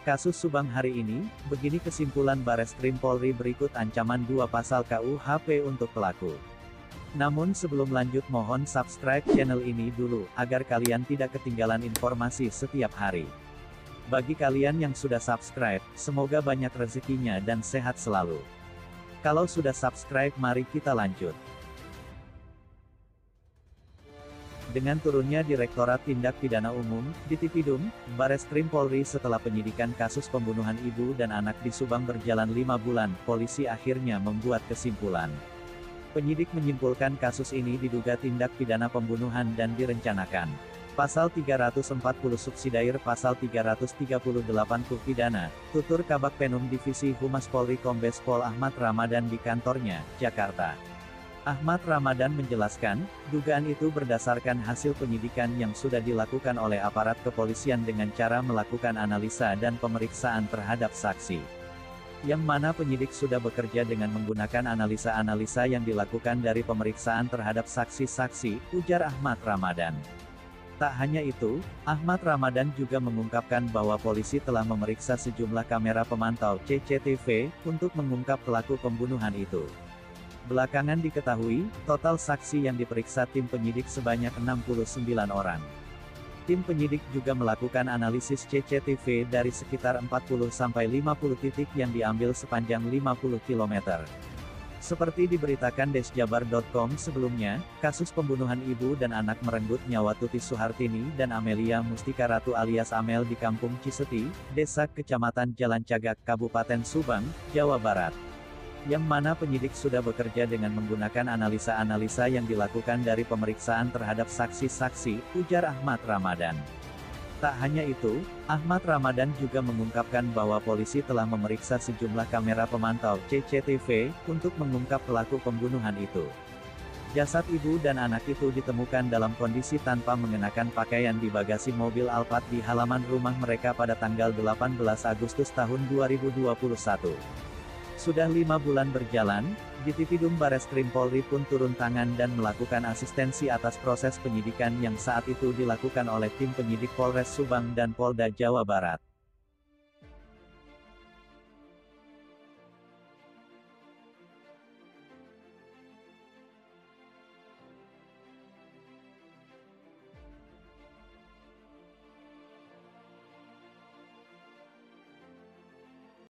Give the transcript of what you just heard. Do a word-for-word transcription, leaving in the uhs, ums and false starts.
Kasus Subang hari ini, begini kesimpulan Bareskrim Polri berikut ancaman dua pasal K U H P untuk pelaku. Namun sebelum lanjut mohon subscribe channel ini dulu, agar kalian tidak ketinggalan informasi setiap hari. Bagi kalian yang sudah subscribe, semoga banyak rezekinya dan sehat selalu. Kalau sudah subscribe mari kita lanjut. Dengan turunnya Direktorat Tindak Pidana Umum, Ditipidum, Bareskrim Polri setelah penyidikan kasus pembunuhan ibu dan anak di Subang berjalan lima bulan, polisi akhirnya membuat kesimpulan. Penyidik menyimpulkan kasus ini diduga tindak pidana pembunuhan dan direncanakan. Pasal tiga ratus empat puluh subsidiar Pasal tiga ratus tiga puluh delapan K U H Pidana, tutur Kabak Penum Divisi Humas Polri Kombes Pol Ahmad Ramadan di kantornya, Jakarta. Ahmad Ramadan menjelaskan, dugaan itu berdasarkan hasil penyidikan yang sudah dilakukan oleh aparat kepolisian dengan cara melakukan analisa dan pemeriksaan terhadap saksi. Yang mana penyidik sudah bekerja dengan menggunakan analisa-analisa yang dilakukan dari pemeriksaan terhadap saksi-saksi, ujar Ahmad Ramadan. Tak hanya itu, Ahmad Ramadan juga mengungkapkan bahwa polisi telah memeriksa sejumlah kamera pemantau C C T V, untuk mengungkap pelaku pembunuhan itu. Belakangan diketahui, total saksi yang diperiksa tim penyidik sebanyak enam puluh sembilan orang. Tim penyidik juga melakukan analisis C C T V dari sekitar empat puluh sampai lima puluh titik yang diambil sepanjang lima puluh kilometer. Seperti diberitakan desjabar titik com sebelumnya, kasus pembunuhan ibu dan anak merenggut nyawa Tuti Suhartini dan Amelia Mustika Ratu alias Amel di Kampung Ciseti, Desa Kecamatan Jalan Cagak, Kabupaten Subang, Jawa Barat. Yang mana penyidik sudah bekerja dengan menggunakan analisa-analisa yang dilakukan dari pemeriksaan terhadap saksi-saksi, ujar Ahmad Ramadan. Tak hanya itu, Ahmad Ramadan juga mengungkapkan bahwa polisi telah memeriksa sejumlah kamera pemantau C C T V, untuk mengungkap pelaku pembunuhan itu. Jasad ibu dan anak itu ditemukan dalam kondisi tanpa mengenakan pakaian di bagasi mobil Alphard di halaman rumah mereka pada tanggal delapan belas Agustus tahun dua ribu dua puluh satu. Sudah lima bulan berjalan, Ditipidum Bareskrim Polri pun turun tangan dan melakukan asistensi atas proses penyidikan yang saat itu dilakukan oleh tim penyidik Polres Subang dan Polda Jawa Barat.